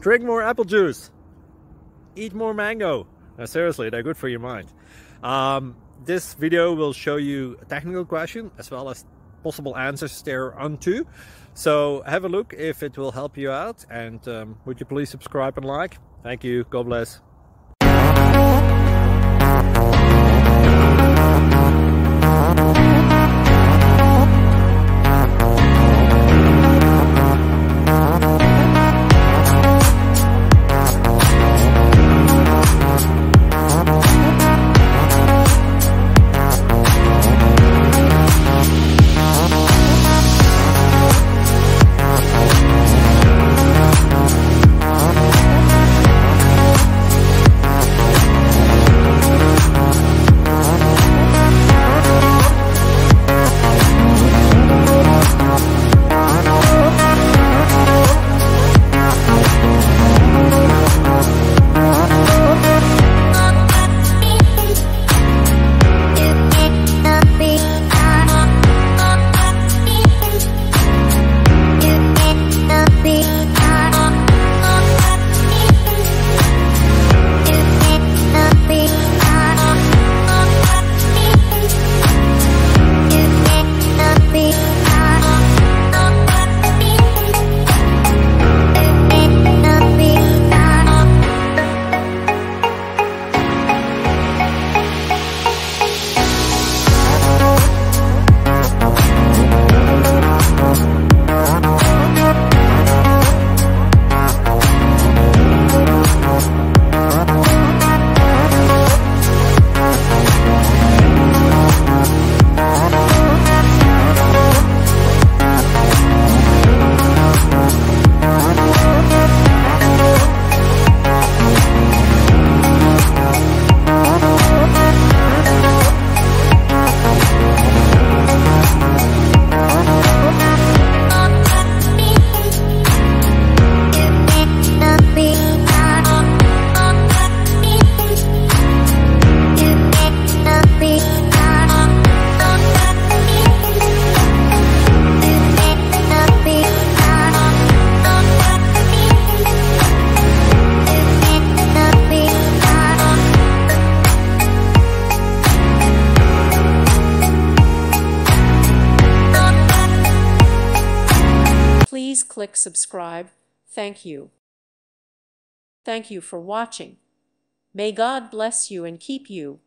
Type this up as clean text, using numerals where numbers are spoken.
Drink more apple juice. Eat more mango. No, seriously, they're good for your mind. This video will show you a technical question as well as possible answers thereunto. So have a look if it will help you out, and would you please subscribe and like? Thank you. God bless. Please click subscribe. Thank you. Thank you for watching. May God bless you and keep you.